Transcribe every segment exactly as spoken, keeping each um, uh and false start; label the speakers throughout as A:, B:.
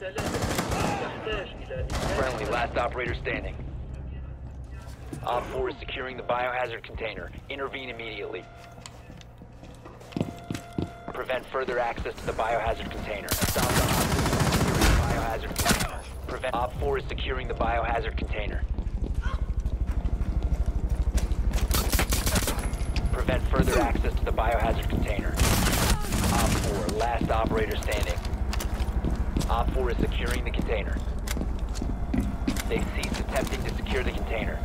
A: Friendly, last operator standing. Op four is securing the biohazard container. Intervene immediately. Prevent further access to the biohazard container. Stop the biohazard container. Prevent. Op four is securing the biohazard container. Prevent further access to the biohazard container. Op four, last operator standing. Op four is securing the container. They ceased attempting to secure the container.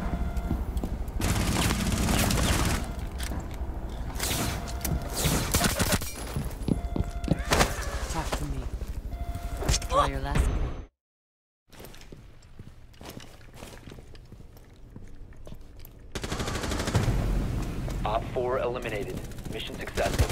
B: Talk to me. Draw your lesson.
A: Op four eliminated. Mission successful.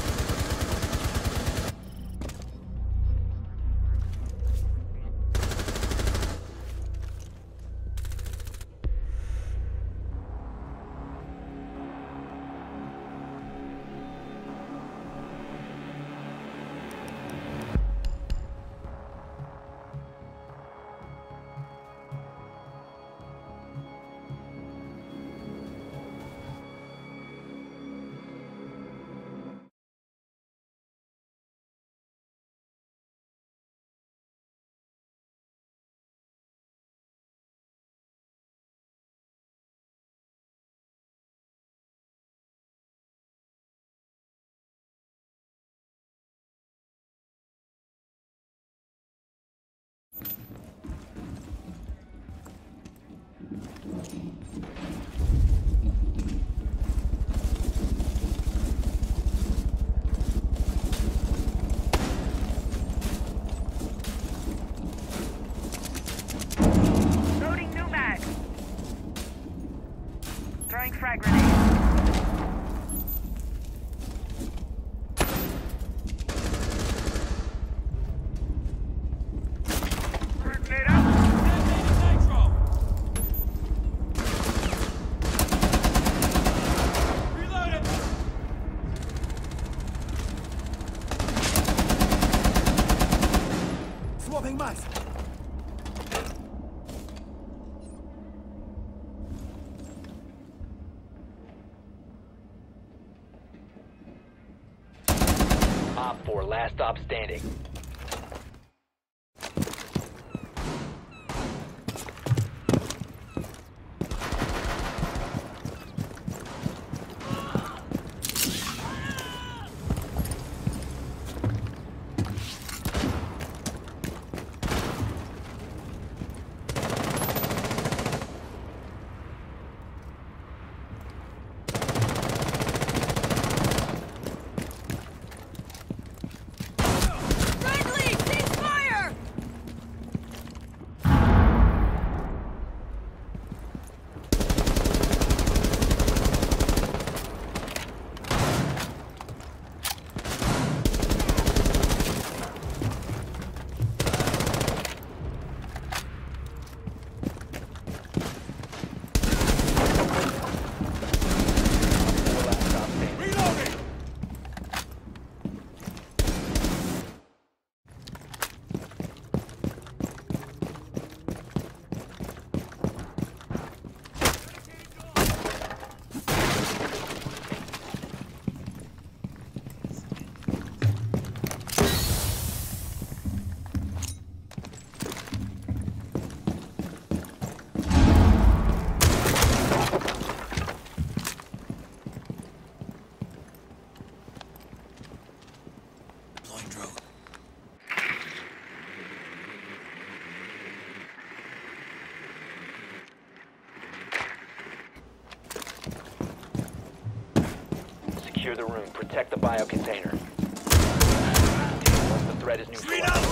C: Loading new mag. Throwing frag grenade.
D: Swapping mice.
A: Op four, last stop standing. Secure the room. Protect the bio container. Once the threat is neutralized.